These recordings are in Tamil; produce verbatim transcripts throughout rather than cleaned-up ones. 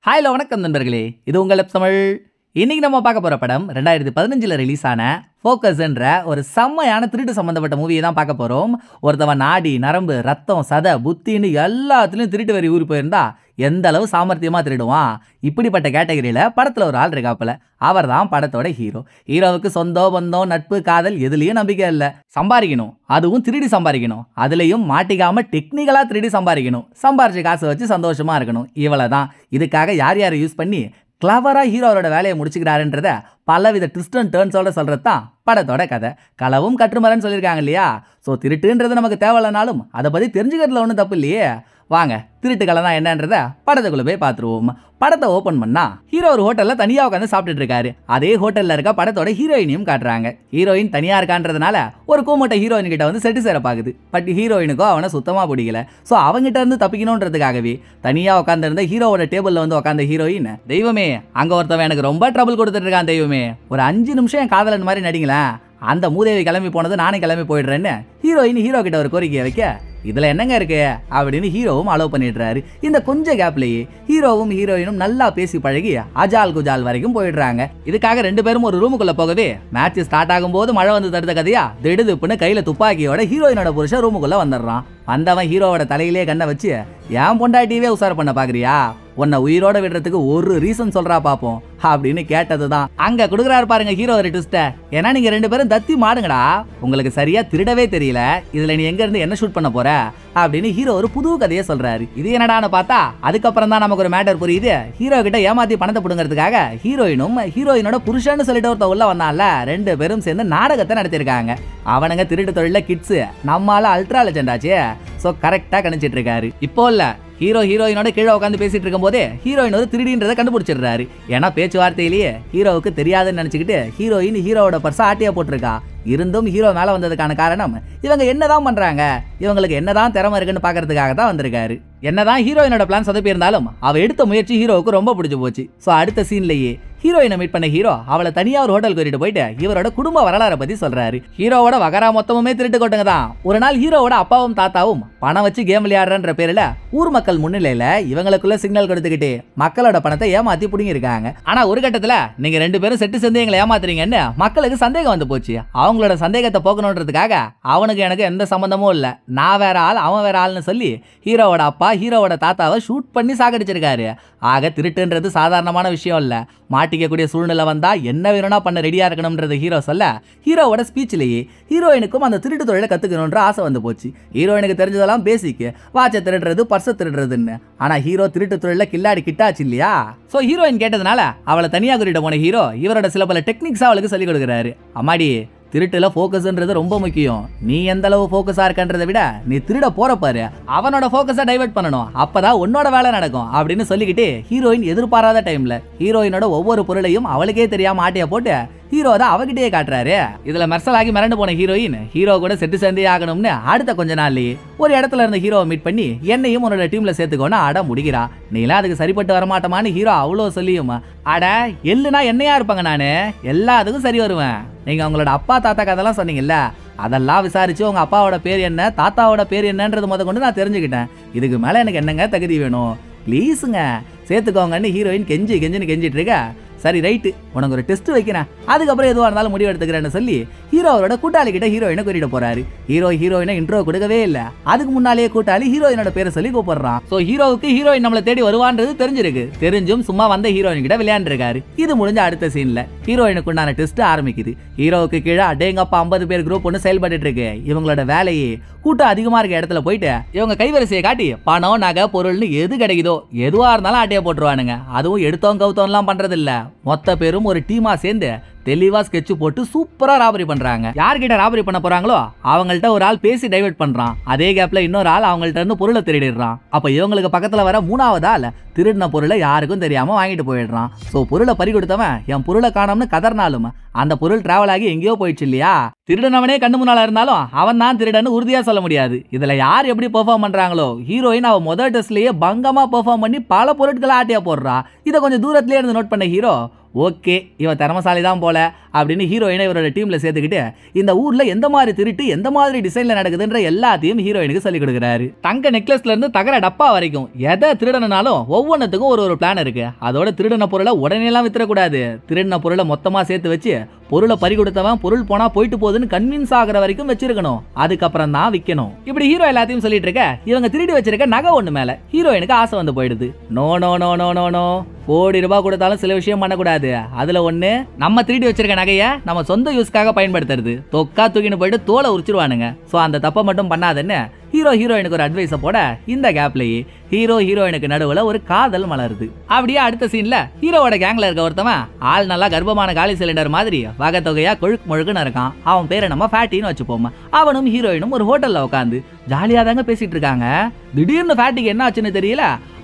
ஹாய் ஹலோ வணக்கம் நண்பர்களே, இது உங்கள் தமிழ். இன்னைக்கு நம்ம பார்க்க போற படம் ரெண்டாயிரத்தி பதினஞ்சுல ரிலீஸ் ஆன ஃபோக்கஸ்ன்ற ஒரு செம்மையான திருட்டு சம்பந்தப்பட்ட மூவியை தான் பார்க்க போறோம். ஒருத்தவன் நாடி நரம்பு ரத்தம் சதை புத்தின்னு எல்லாத்துலயும் திருட்டு வரி ஊறி போயிருந்தா எந்த அளவு சாமர்த்தியமா திருடுவான். இப்படிப்பட்ட கேட்டகரியில படத்துல ஒரு ஆள் இருக்காப்புல. அவர் தான் படத்தோட ஹீரோ. ஹீரோவுக்கு சொந்தம் பந்தம் நட்பு காதல் எதுலயும் நம்பிக்கை இல்லை. சம்பாதிக்கணும், அதுவும் திருடி சம்பாதிக்கணும், அதுலயும் மாட்டிக்காம டெக்னிக்கலா திருடி சம்பாதிக்கணும். சம்பாரிச்ச காசை வச்சு சந்தோஷமா இருக்கணும். இவ்வளவுதான். இதுக்காக யார் யாரை யூஸ் பண்ணி கிளவரா ஹீரோவோட வேலையை முடிச்சுக்கிறாருன்றத பலவித ட்விஸ்ட் அண்ட் டர்ன்ஸோட சொல்றது தான் படத்தோட கதை. களவும் கற்றுமரன்னு சொல்லியிருக்காங்க இல்லையா? ஸோ திருட்டுன்றது நமக்கு தேவையில்லனாலும் அதை பற்றி தெரிஞ்சுக்கிறதுல ஒன்றும் தப்பு இல்லையே. வாங்க திருட்டுக்களை தான் என்னன்றத படத்துக்குள்ள போய் பார்த்துருவோம். படத்தை ஓப்பன் பண்ணா ஹீரோ ஒரு ஹோட்டல்ல தனியா உட்காந்து சாப்பிட்டுட்டு இருக்காரு. அதே ஹோட்டல்ல இருக்க படத்தோட ஹீரோயினையும் காட்டுறாங்க. ஹீரோயின் தனியா இருக்கான்றதுனால ஒரு கூமட்ட ஹீரோயின் கிட்ட வந்து செட்டு சேர பாக்குது. பட் ஹீரோயினுக்கோ அவனை சுத்தமா பிடிக்கல. ஸோ அவங்கிட்ட இருந்து தப்பிக்கணுன்றதுக்காகவே தனியா உட்காந்து இருந்த ஹீரோவோட டேபிள்ல வந்து உட்காந்த ஹீரோயின், தெய்வமே அங்க ஒருத்தவன் எனக்கு ரொம்ப ட்ரபிள் கொடுத்துட்டு இருக்கான், தெய்வமே ஒரு அஞ்சு நிமிஷம் என் காதலன் மாதிரி நடிங்களேன், அந்த மூதேவி கிளம்பி போனது நானே கிளம்பி போயிடுறேன்னு ஹீரோயின் ஹீரோ கிட்ட ஒரு கோரிக்கையை வைக்க, இதுல என்னங்க இருக்கு அப்படின்னு ஹீரோவும் அலோவ் பண்ணிடுறாரு. இந்த கொஞ்ச கேப்லயே ஹீரோவும் ஹீரோயினும் நல்லா பேசி பழகி அஜால் குஜால் வரைக்கும் போயிடுறாங்க. இதுக்காக ரெண்டு பேரும் ஒரு ரூமுக்குள்ள போகவே மேட்ச் ஸ்டார்ட் ஆகும் போது மழை வந்து தடுத்த கதையா திடுதுப்புன்னு கையில துப்பாக்கியோட ஹீரோயினோட புருஷன் ரூமுக்குள்ள வந்துடுறான். வந்தவன் ஹீரோவோட தலையிலே கண்ணை வச்சு, ஏன் பொண்டாட்டியவே உசார் பண்ண பாக்குறியா, உன்னை உயிரோட விடுறதுக்கு ஒரு ரீசன் சொல்றா பாப்போம் அப்படின்னு கேட்டதுதான் அங்க கொடுக்குறாரு பாருங்க ஹீரோ ஒரு ட்விஸ்ட. ஏன்னா நீங்க ரெண்டு பேரும் தத்தி மாடுங்கடா, உங்களுக்கு சரியா திருடவே தெரியல, இதுல நீ எங்க இருந்து என்ன ஷூட் பண்ண போற அப்படின்னு ஹீரோ ஒரு புது கதையை சொல்றாரு. இது என்னடான்னு பார்த்தா அதுக்கப்புறம் தான் நமக்கு ஒரு மேட்டர் புரியுது. ஹீரோ கிட்ட ஏமாத்தி பணத்தை புடுங்கிறதுக்காக ஹீரோயினும் ஹீரோயினோட புருஷன்னு சொல்லிட்டு ஒருத்த உள்ள வந்தான்ல, ரெண்டு பேரும் சேர்ந்து நாடகத்தை நடத்திருக்காங்க. அவனுங்க திருட்டு தொழில கிட்ஸ், நம்மால அல்ட்ரா லெஜெண்ட் ஆச்சு. சோ கரெக்டா கணிச்சிட்டு இருக்காரு. இப்போ இல்ல ஹீரோ ஹீரோயினோட கீழே உட்காந்து பேசிட்டு இருக்கும் போதே ஹீரோயின் ஒரு திருடின்றதை கண்டுபிடிச்சிடுறாரு. ஏன்னா பேச்சுவார்த்தையிலேயே ஹீரோவுக்கு தெரியாதுன்னு நினைச்சுக்கிட்டு ஹீரோயின் ஹீரோவோட பர்ஸை ஆட்டியா போட்டிருக்கா. இருந்தும் ஹீரோ மேல வந்ததுக்கான காரணம் இவங்க என்னதான் பண்றாங்க, இவங்களுக்கு என்னதான் திறமை இருக்குன்னு பாக்குறதுக்காக தான் வந்திருக்காரு. என்னதான் ஹீரோயினோட பிளான் சொதப்பி இருந்தாலும் அவ எடுத்த முயற்சி ஹீரோவுக்கு ரொம்ப பிடிச்சு போச்சு. சோ அடுத்த சீன்லயே ஹீரோயினை மீட் பண்ண ஹீரோ அவளை தனியா ஒரு ஹோட்டல் கூட்டிட்டு போயிட்டு இவரோட குடும்ப வரலாறை பத்தி சொல்றாரு. ஹீரோவோட வகரா மொத்தமுமே திருட்டு கொட்டுங்க தான். ஒரு நாள் ஹீரோவோட அப்பாவும் தாத்தாவும் பணம் வச்சு கேம் விளையாடுறன்ற பேர்ல ஊர் மக்கள் முன்னிலையில இவங்களுக்குள்ள சிக்னல் கொடுத்துக்கிட்டு மக்களோட பணத்தை ஏமாத்தி புடிங்கி இருக்காங்க. ஆனா ஒரு கட்டத்துல நீங்க ரெண்டு பேரும் செட்டு சேர்ந்து எங்களை ஏமாத்துறீங்கன்னு மக்களுக்கு சந்தேகம் வந்து போச்சு. அவங்களோட சந்தேகத்தை போக்கணுன்றதுக்காக அவனுக்கு எனக்கு எந்த சம்பந்தமும் இல்ல, நான் வேற ஆள் அவன் வேற ஆள்னு சொல்லி ஹீரோவோட அப்பா ஹீரோவோட தாத்தாவை ஷூட் பண்ணி சாகடிச்சிருக்காரு. ஆக திருட்டுன்றது சாதாரணமான விஷயம் இல்ல, மாட்டிக்கக்கூடிய சூழ்நிலை வந்தா என்ன வேணும்னா பண்ண ரெடியா இருக்கணும்ன்றது ஹீரோ சொல்ல, ஹீரோவோட ஸ்பீச்லயே ஹீரோயினுக்கும் அந்த திருட்டு தொழிலை கத்துக்கணும்ன்ற ஆசை வந்து போச்சு. ஹீரோயினுக்கு தெரிஞ்சதெல்லாம் பேசிக் வாட்சை திருடுறது பர்ஸை திருடுறதுன்னு. ஆனா ஹீரோ திருட்டு தொழில கில்லாடி கிட்டாச்சு இல்லையா? சோ ஹீரோயின் கேட்டதுனால அவளை தனியா கூட்டிட்டு போன ஹீரோ இவரோட சில பல டெக்னிக்ஸ் அவளுக்கு சொல்லி கொடுக்குறாரு. அம்மாடி திருட்டுல போக்கஸ்ன்றது ரொம்ப முக்கியம். நீ எந்த அளவு போக்கஸா இருக்கன்றதை விட நீ திருட போற பாரு, அவனோட போக்கஸை டைவர்ட் பண்ணணும், அப்பதான் உன்னோட வேலை நடக்கும் அப்படின்னு சொல்லிக்கிட்டு ஹீரோயின் எதிர்பாராத டைம்ல ஹீரோயினோட ஒவ்வொரு பொருளையும் அவளுக்கே தெரியாம ஆட்டைய போட்டு ஹீரோ தான் அவகிட்டே காட்டுறாரு. இதுல மெர்சல் ஆகி மிரண்டு போன ஹீரோயின் ஹீரோ கூட செட்டு சேர்ந்தே ஆகணும்னு அடுத்த கொஞ்ச நாள்லயே ஒரு இடத்துல இருந்த ஹீரோவை மீட் பண்ணி என்னையும் உன்னோட டீம்ல சேர்த்துக்கோன்னு அட முடிக்கிறா. நீலாம் அதுக்கு சரிப்பட்டு வரமாட்டோமான்னு ஹீரோ அவ்வளோ சொல்லியும், அட எல்லுனா என்னையா இருப்பாங்க, நானு எல்லாத்துக்கும் சரி வருவேன். நீங்க அவங்களோட அப்பா தாத்தா கதெல்லாம் சொன்னீங்கல்ல, அதெல்லாம் விசாரிச்சு உங்க அப்பாவோட பேர் என்ன தாத்தாவோட பேர் என்னன்றது முத கொண்டு நான் தெரிஞ்சுக்கிட்டேன். இதுக்கு மேல எனக்கு என்னங்க தகுதி வேணும், ப்ளீஸுங்க சேர்த்துக்கோங்கன்னு ஹீரோயின் கெஞ்சி கெஞ்சின்னு கெஞ்சிட்டு இருக்க. சரி ரைட்டு, உனக்கு ஒரு டெஸ்ட் வைக்கிறேன், அதுக்கப்புறம் எதுவாக இருந்தாலும் முடிவு எடுத்துக்கிறேன்னு சொல்லி ஹீரோ அவரோட கூட்டாளி கிட்ட ஹீரோயினை கூட்டிட்டு போறாரு. ஹீரோ ஹீரோயினை இன்ட்ரோ கொடுக்கவே இல்லை. அதுக்கு முன்னாலேயே கூட்டாளி ஹீரோயினோட பேரை சொல்லி கூப்பிடுறான். ஸோ ஹீரோவுக்கு ஹீரோயின் நம்மளை தேடி வருவான்றது தெரிஞ்சிருக்கு. தெரிஞ்சும் சும்மா வந்த ஹீரோயின் கிட்ட விளையாண்டுருக்காரு. இது முடிஞ்ச அடுத்த சீன்ல ஹீரோயினுக்கு உண்டான டெஸ்ட் ஆரம்பிக்குது. ஹீரோவுக்கு கீழே அடேங்கப்பா ஐம்பது பேர் குரூப் ஒன்று செயல்பட்டு இருக்கு. இவங்களோட வேலையே கூட்டம் அதிகமா இருக்க இடத்துல போயிட்டு இவங்க கைவரிசையை காட்டி பணம் நகை பொருள்னு எது கிடைக்குதோ எதுவா இருந்தாலும் ஆட்டையை போட்டுருவானுங்க. அதுவும் எடுத்தோம் கவுத்தோம் எல்லாம் பண்றது இல்ல, மொத்த பேரும் ஒரு டீமா சேர்ந்து தெளிவா ஸ்கெட்ச் போட்டு சூப்பரா ராபரி பண்றாங்க. யார்கிட்ட ராபரி பண்ண போறாங்களோ அவங்கள்ட்ட ஒரு ஆள் பேசி டைவர்ட் பண்றான். அதே கேப்ல இன்னொரு ஆள் அவங்கள்ட்ட இருந்து பொருளை திருடிடுறான். அப்ப இவங்களுக்கு பக்கத்துல வர மூணாவது ஆள் திருடின பொருளை யாருக்கும் தெரியாம வாங்கிட்டு போயிடுறான். சோ பொருளை பறி கொடுத்தவன் என் பொருளை காணோம்னு கதர்னாலும் அந்த பொருள் டிராவல் ஆகி எங்கேயோ போயிடுச்சு இல்லையா? திருடனவனே கண்ணு முன்னால இருந்தாலும் அவன் தான் திருடன்னு உறுதியா சொல்ல முடியாது. இதுல யார் எப்படி பெர்ஃபார்ம் பண்றாங்களோ, ஹீரோயின் அவ முதல் டெஸ்ட்லயே பங்கமா பெர்ஃபார்ம் பண்ணி பல பொருட்களை ஆட்டியா போடுறா. இதை கொஞ்சம் தூரத்திலே இருந்து நோட் பண்ண ஹீரோ ஓகே இவன் திறமசாலி தான் போல அப்படின்னு ஹீரோயினை இவரோட டீம்ல சேர்த்துக்கிட்டு இந்த ஊர்ல எந்த மாதிரி திருட்டு எந்த மாதிரி டிசைன்ல நடக்குதுன்ற எல்லாத்தையும் ஹீரோயினுக்கு சொல்லி கொடுக்குறாரு. தங்க நெக்லஸ்ல இருந்து தகர டப்பா வரைக்கும் எதை திருடனாலும் ஒவ்வொன்றுத்துக்கும் ஒரு ஒரு பிளான் இருக்கு. அதோட திருடன பொருளை உடனே எல்லாம் வித்துறக்கூடாது. திருடின பொருளை மொத்தமா சேர்த்து வச்சு பொருளை பறி கொடுத்தவன் பொருள் போனா போயிட்டு போகுதுன்னு கன்வின்ஸ் ஆகிற வரைக்கும் வச்சிருக்கணும். அதுக்கப்புறம் தான் விற்கணும். இப்படி ஹீரோ எல்லாத்தையும் சொல்லிட்டு இருக்க இவங்க திருடி வச்சிருக்க நகை ஒண்ணு மேல ஹீரோயினுக்கு ஆசை வந்து போயிடுது. No no no no no no கோடி ரூபாய் கொடுத்தாலும் சில விஷயம் பண்ணக்கூடாது. அதுல ஒண்ணு நம்ம திருடி வச்சிருக்க நகைய நம்ம சொந்த யூஸ்க்காக பயன்படுத்துறது. தொக்கா தூக்கின்னு போயிட்டு தோலை உரிச்சிருவானுங்க. சோ அந்த தப்பை மட்டும் பண்ணாதுன்னு ஹீரோ ஹீரோயினுக்கு ஒரு அட்வைஸ போட இந்த கேப்லயே ஹீரோ ஹீரோயினுக்கு நடுவுல ஒரு காதல் மலருது. அப்படியே அடுத்த சீன்ல ஹீரோவோட கேங்ல இருக்க ஒருத்தவன் ஆள் நல்லா கர்ப்பமான காலி சிலிண்டர் மாதிரி வகை தொகையா கொழுக்கு முழுக்குன்னு இருக்கான். அவன் பேரை நம்ம ஃபேட்டின்னு வச்சுப்போம். அவனும் ஹீரோயினும் ஒரு ஹோட்டல்ல உட்காந்து ஜாலியா தாங்க பேசிட்டு இருக்காங்க. திடீர்னு ஃபேட்டிக்கு என்ன ஆச்சுன்னு தெரியல.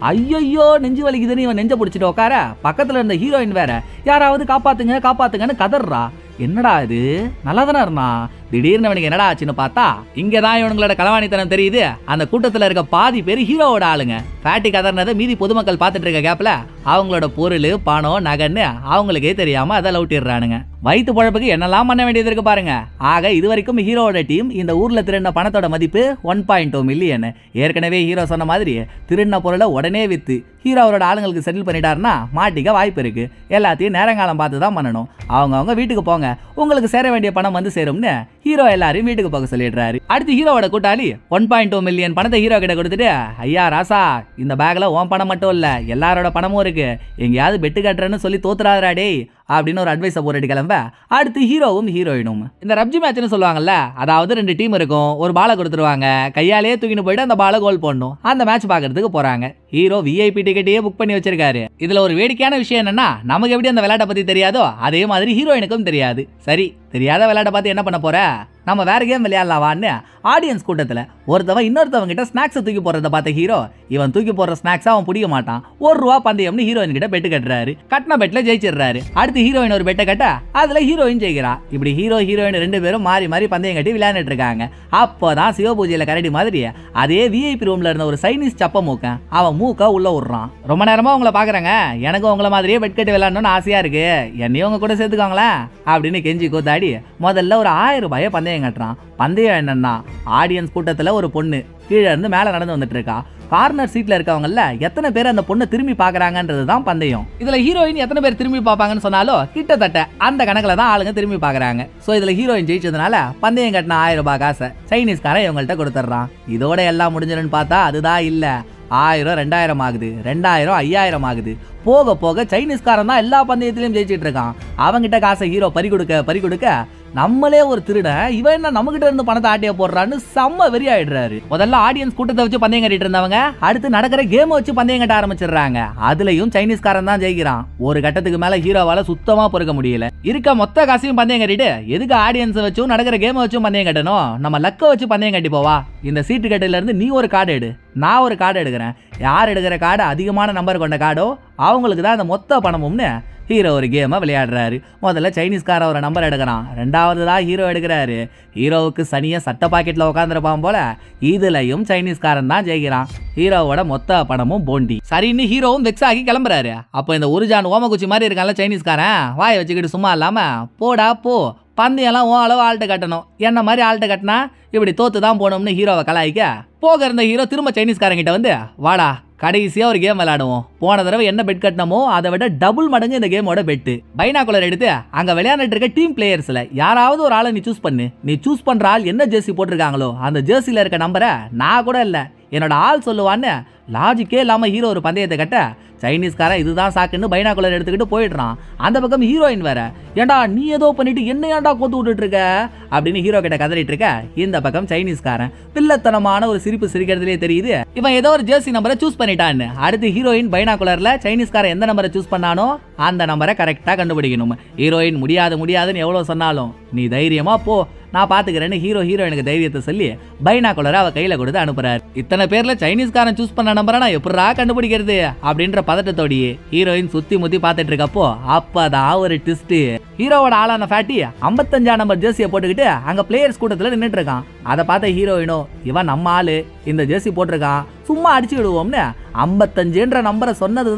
ஐயோ நெஞ்சு வலிக்குதுன்னு இவன் நெஞ்ச பிடிச்சிட்டு உட்கார பக்கத்துல இருந்த ஹீரோயின் வேற யாராவது காப்பாத்துங்க காப்பாத்துங்கன்னு கதறா. என்னடா இது நல்லா தானே இருந்தா திடீர்னு அவனுக்கு என்னடா ஆச்சுன்னு பார்த்தா இங்கதான் இவங்களோட களவாணித்தனம் தெரியுது. அந்த கூட்டத்துல இருக்க பாதி பேர் ஹீரோவோட ஆளுங்க. ஃபேட்டி கதர்னதை மீதி பொதுமக்கள் பார்த்துட்டு இருக்க கேப்ல அவங்களோட பொருள் பணம் நகன்னு அவங்களுக்கே தெரியாம அதை லவுட்டிடுறானுங்க. வயிற்று பொழப்புக்கு என்னெல்லாம் பண்ண வேண்டியது இருக்கு பாருங்க. ஆக இது வரைக்கும் ஹீரோவோட டீம் இந்த ஊர்ல திருடின பணத்தோட மதிப்பு ஒன் பாயிண்ட் டூ மில்லியன். ஏற்கனவே ஹீரோ சொன்ன மாதிரி திருடின பொருளை உடனே வித்து ஹீரோ அவரோட ஆளுங்களுக்கு செட்டில் பண்ணிட்டாருன்னா மாட்டிக்க வாய்ப்பு இருக்கு. எல்லாத்தையும் நேரங்காலம் பார்த்து தான் பண்ணணும். அவங்க அவங்க வீட்டுக்கு போங்க, உங்களுக்கு சேர வேண்டிய பணம் வந்து சேரும்னு ஹீரோ எல்லாரையும் வீட்டுக்கு போக சொல்லிடுறாரு. அடுத்து ஹீரோவோட கூட்டாளி ஒன் பாயிண்ட் டூ மில்லியன் பணத்தை ஹீரோ கிட்ட கொடுத்துட்டு ஐயா ராசா இந்த பேக்ல உன் பணம் மட்டும் இல்ல எல்லாரோட பணமும் இருக்கு. எங்கேயாவது பெட்டு கட்டுறேன்னு சொல்லி தோத்துறாதடா டேய் அப்படின்னு ஒரு அட்வைஸை போட்டுட்டு கிளம்ப அடுத்து ஹீரோவும் ஹீரோயினும் இந்த ரப்ஜி மேட்ச்னு சொல்லுவாங்கல்ல. அதாவது ரெண்டு டீம் இருக்கும். ஒரு பாலை கொடுத்துருவாங்க. கையாலேயே தூக்கிட்டு போயிட்டு அந்த பாலை கோல் போடணும். அந்த மேட்ச் பாக்குறதுக்கு போறாங்க. ஹீரோ விஐபி டிக்கெட்டையே புக் பண்ணி வச்சிருக்காரு. இதுல ஒரு வேடிக்கையான விஷயம் என்னன்னா நமக்கு எப்படி அந்த விளையாட்டை பத்தி தெரியாதோ அதே மாதிரி ஹீரோயினுக்கும் தெரியாது. சரி தெரியாத விளையாட்டை பார்த்து என்ன பண்ண போற நம்ம வேற கேம் விளையாடலாவான்னு ஆடியன்ஸ் கூட்டத்துல ஒருத்தவன் இன்னொருத்தவங்க கிட்ட ஸ்நாக்ஸ் தூக்கி போறத பார்த்த ஹீரோ இவன் தூக்கி போற ஸ்நாக்ஸ் அவன் பிடிக்க மாட்டான். ஒரு ரூபா பந்தயம்னு ஹீரோயின் கிட்ட பெட்டு கட்டுறாரு. கட்டின பெட்ல ஜெயிச்சிடுறாரு. அடுத்து ஹீரோயின் ஒரு பெட்டை கட்ட அதுல ஹீரோயின் ஜெயிக்கிறா. இப்படி ஹீரோ ஹீரோயின் ரெண்டு பேரும் மாறி மாறி பந்தயம் கட்டி விளையாண்டுட்டு இருக்காங்க. அப்போதான் சிவபூஜையில கரடி மாதிரி அதே விஐபி ரூம்ல இருந்த ஒரு சைனீஸ் சப்ப மூக்க அவன் மூக்க உள்ள விடுறான். ரொம்ப நேரமா உங்களை பாக்குறாங்க, எனக்கு உங்களை மாதிரியே பெட் கட்டி விளையாடணும்னு ஆசையா இருக்கு, என்னையும் உங்க கூட சேர்த்துக்காங்களேன் அப்படின்னு கெஞ்சி கூத்தாடி முதல்ல ஒரு ஆயிரம் ரூபாய பந்தயம் கட்டுறான். பந்தயம் என்னன்னா ஆடியன்ஸ் கூட்டத்துல ஒரு பொண்ணு கீழே இருந்து மேல நடந்து வந்துட்டு இருக்கா. கார்னர் சீட்ல இருக்கவங்கல்ல எத்தனை பேர் அந்த பொண்ணை திரும்பி பாக்குறாங்கன்றது தான் பந்தயம். இதுல ஹீரோயின் எத்தனை பேர் திரும்பி பாப்பாங்கன்னு சொன்னாலும் கிட்டத்தட்ட அந்த கணக்குல தான் ஆளுங்க திரும்பி பாக்குறாங்க. சோ இதுல ஹீரோயின் ஜெயிச்சதுனால பந்தயம் கட்டின ஆயிரம் ரூபாய் காசை சைனீஸ்காரன் இவங்கள்ட்ட கொடுத்துட்றான். இதோட எல்லாம் முடிஞ்சிருன்னு பார்த்தா அதுதான் இல்ல. ஆயிரம் ரெண்டாயிரம் ஆகுது, ரெண்டாயிரம் ஐயாயிரம் ஆகுது. போக போக சைனீஸ்காரன் தான் எல்லா பந்தயத்திலையும் ஜெயிச்சிட்டு இருக்கான். அவங்கிட்ட காசை ஹீரோ பறி கொடுக்க பறி கொடுக்க நம்மளே ஒரு திருடன் இவன் என்ன நம்ம கிட்ட இருந்து பணத்தை ஆட்டிய போடுறான்னு செம்ம வெறி ஆயிடுறாரு. முதல்ல ஆடியன்ஸ் கூட்டத்தை வச்சு பந்தயம் கட்டிட்டு இருந்தவங்க அடுத்து நடக்கிற கேம் வச்சு பந்தயம் கட்ட ஆரம்பிச்சிடுறாங்க. அதுலயும் சைனீஸ்காரன் தான் ஜெயிக்கிறான். ஒரு கட்டத்துக்கு மேல ஹீரோவால சுத்தமா பொறுக்க முடியல. இருக்க மொத்த காசையும் பந்தயம் கட்டிட்டு எதுக்கு ஆடியன்ஸ் வச்சும் நடக்கிற கேம் வச்சும் பந்தயம் கட்டணும், நம்ம லக்க வச்சு பந்தயம் கட்டி போவா. இந்த சீட்டு கட்டில இருந்து நீ ஒரு கார்டு எடு, நான் ஒரு கார்டு எடுக்கிறேன். யார் எடுக்கிற கார்டு அதிகமான நம்பர் கொண்ட கார்டோ அவங்களுக்கு தான் அந்த மொத்த பணமும்னு ஹீரோ ஒரு கேமை விளையாடுறாரு. முதல்ல சைனீஸ்கார ஒரு நம்பர் எடுக்கிறான். ரெண்டாவது தான் ஹீரோ எடுக்கிறாரு. ஹீரோவுக்கு சனியா சட்ட பாக்கெட்ல உட்காந்துருப்பான் போல இதுலயும் சைனீஸ்காரன் தான் ஜெயிக்கிறான். ஹீரோவோட மொத்த பணமும் போண்டி. சரின்னு ஹீரோவும் வெக்ஸ் ஆகி கிளம்புறாரு. அப்போ இந்த ஒரு ஜான் ஓமகுச்சி மாதிரி இருக்கான்ல சைனீஸ்காரன் வாயை வச்சுக்கிட்டு சும்மா இல்லாம போடா போ பந்தயெல்லாம் ஓ அளவு ஆள்கிட்ட கட்டணும், என்ன மாதிரி ஆள்கிட்ட கட்டினா இப்படி தோத்து தான் போகணும்னு ஹீரோவை கலாய்க்க போக இருந்த ஹீரோ திரும்ப சைனீஸ்காரங்கிட்ட வந்து வாடா கடைசியா ஒரு கேம் விளையாடுவோம், போன தடவை என்ன பெட் கட்டணுமோ அதை விட டபுள் மடங்கு இந்த கேமோட பெட்டு. பைனாகுலர் எடுத்து அங்க விளையாண்டுட்டு இருக்க டீம் பிளேயர்ஸ்ல யாராவது ஒரு ஆளை நீ சூஸ் பண்ணு. நீ சூஸ் பண்ற ஆள் என்ன ஜெர்சி போட்டிருக்காங்களோ அந்த ஜெர்சில இருக்க நம்பரை நான் கூட இல்ல என்னோட ஆள் சொல்லுவான்னு லாஜிக்கே இல்லாம ஹீரோ ஒரு பந்தயத்தை கட்ட சைனீஸ்காரன் இதுதான் சாக்குன்னு பைனாகுலர் எடுத்துக்கிட்டு போயிடுறான். அந்த பக்கம் ஹீரோயின் வேற ஏண்டா நீ ஏதோ பண்ணிட்டு என்ன ஏண்டா கோத்து விட்டுட்டு இருக்க அப்படின்னு ஹீரோ கிட்ட கதறிட்டு இருக்க. இந்த பக்கம் சைனீஸ்காரன் பிள்ளத்தனமான ஒரு சிரிப்பு சிரிக்கிறதுலே தெரியுது இவன் ஏதோ ஒரு ஜெர்சி நம்பரை சூஸ் பண்ணிட்டான்னு. அடுத்து ஹீரோயின் பைனாகுலர்ல சைனீஸ்காரன் எந்த நம்பரை சூஸ் பண்ணானோ அந்த நம்பரை கரெக்டா கண்டுபிடிக்கணும். ஹீரோயின் முடியாது முடியாதுன்னு எவ்வளவு சொன்னாலும் நீ தைரியமா போ நான் பாத்துக்கிறேன்னு ஹீரோ ஹீரோயினுக்கு தைரியத்தை சொல்லி பைனாகுலரை அவ கையில கொடுத்து அனுப்புறாரு. இத்தனை பேர்ல சைனீஸ்காரன் சூஸ் பண்ண நம்பரை நான் எப்படா கண்டுபிடிக்கிறது அப்படின்ற பதட்டத்தோடையே ஹீரோயின் சுத்தி முத்தி பாத்துட்டு இருக்கப்போ அப்பதான் ஒரு ட்விஸ்ட். ஹீரோவோட ஆளான ஃபேட்டி ஐம்பத்தஞ்சாம் நம்பர் ஜெர்சியை போட்டுக்கிட்டு அங்க பிளேயர்ஸ் கூட்டத்துல நின்றுட்டு இருக்கான். அதை பார்த்த ஹீரோயினோ இவன் நம்ம ஆளு இந்த ஜெர்சி போட்டிருக்கான் சும்மா அடிச்சு விடுவோம்னு ஐம்பத்தஞ்சுன்ற நம்பரை சொன்னதுதான்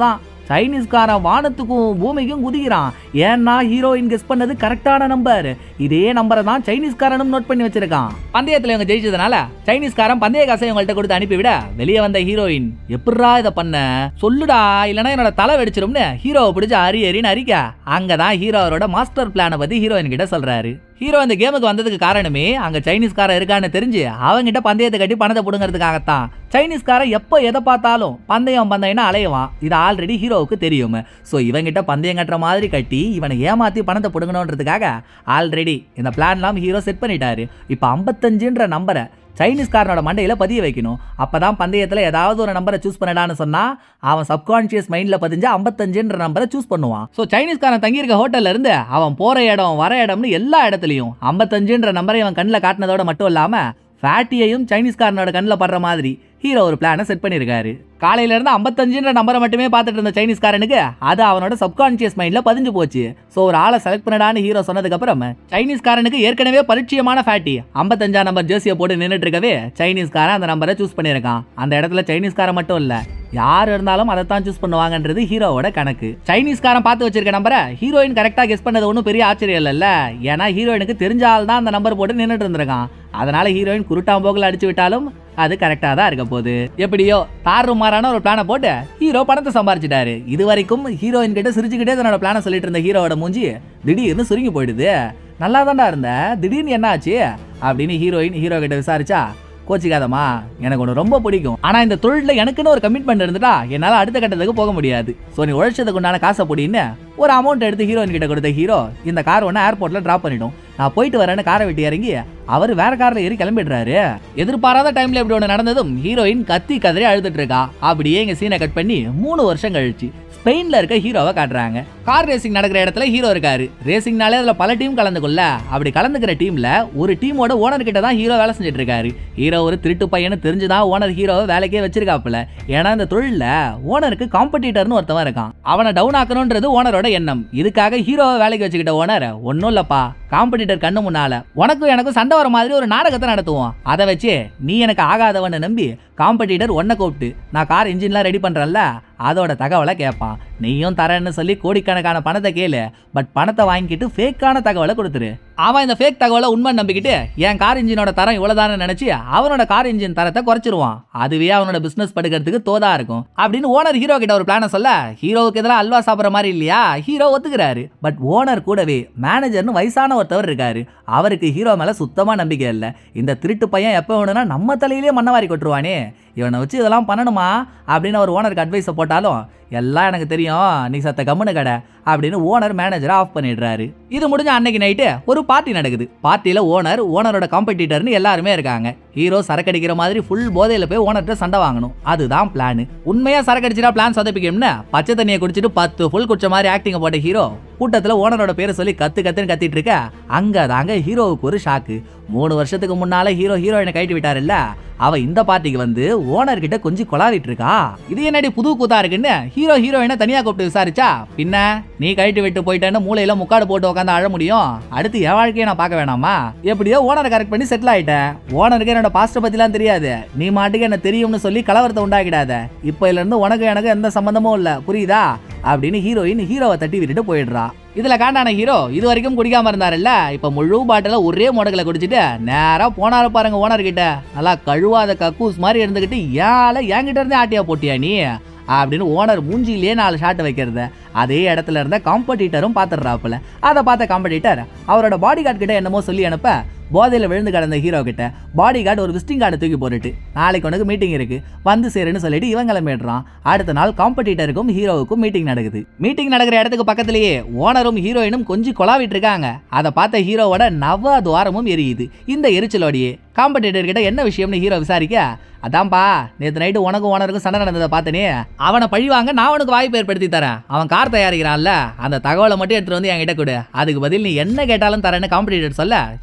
சைனீஸ்காரன் வானத்துக்கும் பூமிக்கும் குதிக்கிறான். ஏன்னா ஹீரோயின் கெஸ் பண்ணது கரெக்டான நம்பர். இதே நம்பரை தான் சைனீஸ்காரனும் நோட் பண்ணி வச்சிருக்கான். பந்தயத்துல இவங்க ஜெயிச்சதுனால சைனீஸ்காரன் பந்தய காசை இவங்கள்ட்ட கொடுத்து அனுப்பிவிட வெளியே வந்த ஹீரோயின் எப்படா இதை பண்ண சொல்லுடா, இல்லைன்னா என்னோட தலை வெடிச்சிரும்னு ஹீரோவை பிடிச்சி அரி அரின்னு அரிக்க அங்கதான் ஹீரோரோட மாஸ்டர் பிளானை பத்தி ஹீரோயின் கிட்ட சொல்றாரு. ஹீரோ இந்த கேமுக்கு வந்ததுக்கு காரணமே அங்க சைனீஸ்காரன் இருக்கான்னு தெரிஞ்சு அவங்கிட்ட பந்தயத்தை கட்டி பணத்தை புடுங்கிறதுக்காகத்தான். சைனீஸ்காரன் எப்போ எதை பார்த்தாலும் பந்தயம் பந்தயம்னு அலையவான். இது ஆல்ரெடி ஹீரோவுக்கு தெரியும். ஸோ இவங்கிட்ட பந்தயம் கட்டுற மாதிரி கட்டி இவனை ஏமாத்தி பணத்தை புடுங்கணுன்றதுக்காக ஆல்ரெடி இந்த பிளான்லாம் ஹீரோ செட் பண்ணிட்டாரு. இப்போ ஐம்பத்தஞ்சுன்ற நம்பரை சைனீஸ்காரனோட மண்டையில பதிய வைக்கணும். அப்பதான் பந்தயத்துல ஏதாவது ஒரு நம்பரை சூஸ் பண்ணடான்னு சொன்னா அவன் சப்கான்சியஸ் மைண்ட்ல பதிஞ்சு ஐம்பத்தஞ்சுன்ற நம்பரை சூஸ் பண்ணுவான். ஸோ சைனீஸ்காரன் தங்கியிருக்க ஹோட்டல்ல இருந்து அவன் போற இடம் வர இடம்னு எல்லா இடத்துலையும் ஐம்பத்தஞ்சுன்ற நம்பரை அவன் கண்ணில் காட்டினதோட மட்டும் இல்லாம ஃபேட்டியையும் சைனீஸ்காரனோட கண்ணில் படுற மாதிரி ஹீரோ ஒரு பிளானை செட் பண்ணியிருக்காரு. காலையில இருந்து ஐம்பத்தஞ்சுன்ற நம்பரை மட்டுமே பார்த்துட்டு இருந்த சைனீஸ்காரனுக்கு அது அவனோட சப்கான்சியஸ் மைண்ட்ல பதிஞ்சு போச்சு. ஸோ ஒரு ஆளை செலக்ட் பண்ணடான்னு ஹீரோ சொன்னதுக்கு அப்புறம் சைனீஸ்காரனுக்கு ஏற்கனவே பரிச்சயமான ஃபேட்டி ஐம்பத்தஞ்சாம் நம்பர் ஜெர்சியை போட்டு நின்றுட்டு இருக்கவே சைனீஸ்காரன் அந்த நம்பரை சூஸ் பண்ணியிருக்கான். அந்த இடத்துல சைனீஸ்காரன் மட்டும் இல்ல, யார் இருந்தாலும் அதை தான் சூஸ் பண்ணுவாங்கன்றது ஹீரோவோட கணக்கு. சைனீஸ்காரன் பார்த்து வச்சிருக்க நம்பரை ஹீரோயின் கரெக்டா கெஸ் பண்ணது ஒன்றும் பெரிய ஆச்சரியம் இல்லைல்ல. ஏன்னா ஹீரோயினுக்கு தெரிஞ்சால் தான் அந்த நம்பர் போட்டு நின்றுட்டு இருந்திருக்கான். அதனால ஹீரோயின் குருட்டாம்போக்கில் அடிச்சு விட்டாலும் அது கரெக்டா தான் இருக்க போகுது. எப்படியோ தாறுமாறான ஒரு பிளானை போட்டு ஹீரோ பணத்தை சம்பாரிச்சிட்டாரு. இது வரைக்கும் ஹீரோயின் கிட்ட சிரிச்சுக்கிட்டே தன்னோட பிளானை சொல்லிட்டு இருந்த ஹீரோவோட மூஞ்சி திடீர்னு சுருங்கி போயிடுது. நல்லா தான்டா இருந்த, திடீர்னு என்ன ஆச்சு அப்படின்னு ஹீரோயின் ஹீரோ கிட்ட விசாரிச்சா, கோச்சிக்காதமா, எனக்கு ஒன்று ரொம்ப பிடிக்கும். ஆனா இந்த தொழிலில் எனக்குன்னு ஒரு கமிட்மெண்ட் இருந்துட்டா என்னால் அடுத்த கட்டத்துக்கு போக முடியாது. ஸோ நீ உழைச்சதுக்கு உண்டான காசை பொடின்னு ஒரு அமௌண்ட் எடுத்து ஹீரோயின் கிட்ட கொடுத்த ஹீரோ இந்த கார் ஒன்று ஏர்போர்ட்ல டிராப் பண்ணிடும். நான் போயிட்டு வரேன்னு காரை விட்டு இறங்கி அவர் வேற கார்ல ஏறி கிளம்பிடுறாரு. எதிர்பாராத டைம்ல இப்படி ஒன்று நடந்ததும் ஹீரோயின் கத்தி கதறி அழுதுட்டு இருக்கா. அப்படியே எங்க சீனை கட் பண்ணி மூணு வருஷம் கழிச்சு ஸ்பெயின்ல இருக்க ஹீரோவை காட்டுறாங்க. கார் ரேசிங் நடக்கிற இடத்துல ஹீரோ இருக்காரு. ரேசிங்னாலே அதுல பல டீம் கலந்துக்குள்ள. அப்படி கலந்துக்கிற டீம்ல ஒரு டீமோட ஓனர் கிட்ட தான் ஹீரோ வேலை செஞ்சுட்டு இருக்காரு. ஹீரோ ஒரு திருட்டு பையன்னு தெரிஞ்சுதான் ஓனர் ஹீரோவை வேலைக்கே வச்சிருக்காப்புல. ஏன்னா இந்த தொழில ஓனருக்கு காம்படிட்டர்னு ஒருத்தவன் இருக்கான். அவனை டவுன் ஆக்கணும்ன்றது ஓனரோட எண்ணம். இதுக்காக ஹீரோவை வேலைக்கு வச்சுக்கிட்ட ஓனர் ஒன்னும் இல்லப்பா, காம்படிட்டர் கண்ணு முன்னால உனக்கும் எனக்கும் சண்டை வர மாதிரி ஒரு நாடகத்தை நடத்துவோம். அதை வச்சு நீ எனக்கு ஆகாதவன்னு நம்பி காம்படிட்டர் ஒன்ன கூப்பிட்டு நான் கார் இன்ஜின்லாம் ரெடி பண்றேன்ல அதோட தகவலை கேட்பான். நீயும் தரேன்னு சொல்லி கோடிக்கணக்கான பணத்தை கேளு, பட் பணத்தை வாங்கிட்டு ஃபேக்கான தகவலை கொடுத்துரு. அவன் இந்த ஃபேக் தகவலை உண்மை நம்பிக்கிட்டு என் கார் இன்ஜினோட தரம் இவ்வளவுதான்னு நினைச்சு அவனோட கார் இன்ஜின் தரத்தை குறைச்சிருவான். அதுவே அவனோட பிசினஸ் படுக்கிறதுக்கு தோதா இருக்கும். அப்படின்னு ஓனர் ஹீரோ கிட்ட ஒரு பிளான சொல்ல ஹீரோவுக்கு இதெல்லாம் அல்வா சாப்பிட்ற மாதிரி இல்லையா, ஹீரோ ஒத்துக்கிறாரு. பட் ஓனர் கூடவே மேனேஜர்னு வயசான ஒருத்தவர் இருக்காரு. அவருக்கு ஹீரோ மேல சுத்தமா நம்பிக்கை இல்லை. இந்த திருட்டு பையன் எப்போ வேணும்னா நம்ம தலையிலேயே மண்ணவாரி கொட்டுருவானே, இவனை வச்சு இதெல்லாம் பண்ணணுமா அப்படின்னு அவர் ஓனருக்கு அட்வைஸை போட்டாலும் எல்லாம் எனக்கு தெரியும், நீ சத்த கம்முனு கடை அப்படின்னு ஓனர் மேனேஜரை ஆஃப் பண்ணிடுறாரு. இது முடிஞ்ச அன்னைக்கு நைட்டு ஒரு பார்ட்டி நடக்குது. பார்ட்டியில ஓனர் ஓனரோட காம்படிட்டர்னு எல்லாருமே இருக்காங்க. ஹீரோ சரக்கடிக்கிற மாதிரி ஃபுல் போதையில போய் ஓனர்கிட்ட சண்டை வாங்கணும். அதுதான் பிளான். உண்மையா சரக்கடிச்சிட்டா பிளான் சொதப்பிக்கணும்னு பச்சை தண்ணியை குடிச்சிட்டு பத்து ஃபுல் குடிச்ச மாதிரி ஆக்டிங் போட்ட ஹீரோ கூட்டத்தில் ஓனரோட பேரை சொல்லி கத்து கத்துன்னு கத்திட்டு இருக்க அங்க தாங்க ஹீரோவுக்கு ஒரு ஷாக்கு. மூணு வருஷத்துக்கு முன்னால ஹீரோ ஹீரோயினை கைட்டு விட்டாரு இல்ல, அவ இந்த பார்ட்டிக்கு வந்து ஓனர் கிட்ட கொஞ்சம் கொலாவிட்டு இருக்கா. இது என்னடி புது கூத்தா இருக்குன்னு ஹீரோ ஹீரோயினை தனியா கூப்பிட்டு விசாரிச்சா, பின்ன நீ கைட்டு விட்டு போயிட்டேன்னு மூளையில முக்காடு போட்டு உட்காந்து அழ முடியும், அடுத்து என் வாழ்க்கையை நான் பார்க்க வேணாமா? எப்படியோ ஓனரை கரெக்ட் பண்ணி செட்டில் ஆயிட்டேன். ஓனருக்கு என்னோட பாஸ்ட பத்திலாம் தெரியாது, நீ மாட்டுக்கு என்ன தெரியும்னு சொல்லி கலவரத்தை உண்டாக்கிடாத. இப்ப இதுல இருந்து உனக்கு எனக்கு எந்த சம்பந்தமும் இல்ல, புரியுதா அப்படின்னு ஹீரோயின் ஹீரோவை தட்டி விட்டுட்டு போயிடுறா. இதுல காண்டான ஹீரோ இது வரைக்கும் குடிக்காம இருந்தாருல்ல, இப்ப முழு பாட்டில ஒரே மொடகளை குடிச்சிட்டு நேரா போனாரு பாருங்க ஓனர் கிட்ட. நல்லா கழுவாத கக்கூஸ் மாதிரி இருந்துகிட்டு ஏழை என்கிட்ட இருந்தே ஆட்டியா போட்டியா நீ அப்படின்னு ஓனர் மூஞ்சிலேயே நாலு ஷாட் வைக்கிறத அதே இடத்துல இருந்த காம்படிட்டரும் பாத்துடுறாப்புல. அதை பார்த்த காம்படிட்டர் அவரோட பாடி கார்டு கிட்ட என்னமோ சொல்லி அனுப்ப போதையில விழுந்து கிடந்த ஹீரோ கிட்ட பாடி கார்டு ஒரு விசிட்டிங் கார்டு தூக்கி போட்டுட்டு நாளைக்கு உனக்கு மீட்டிங் இருக்கு வந்து சேருன்னு சொல்லிட்டு இவன் கிளம்பிடுறான். அடுத்த நாள் காம்படிட்டருக்கும் ஹீரோவுக்கும் மீட்டிங் நடக்குது. மீட்டிங் நடக்கிற இடத்துக்கு பக்கத்திலேயே ஓனரும் ஹீரோயினும் கொஞ்சம் கொலாவிட்டு இருக்காங்க. அதை பார்த்த ஹீரோவோட நவ துவாரமும் எரியுது. இந்த எரிச்சலோடையே காம்படிட்டர் கிட்ட என்ன விஷயம்னு ஹீரோ விசாரிக்க, அதான்பா நேற்று நைட்டு உனக்கும் ஓனருக்கும் சண்டை நடந்ததை பார்த்தனே, அவனை பழிவாங்க நான் உனக்கு வாய்ப்பு ஏற்படுத்தி தரேன். அவன் கார் தயாரிக்கிறான்ல அந்த தகவலை மட்டும் எடுத்துட்டு வந்து என்கிட்ட கொடு, அதுக்கு பதில் நீ என்ன கேட்டாலும் தரேன்னு காம்படிட்டர் சொல்ல ஹீரோ மூணு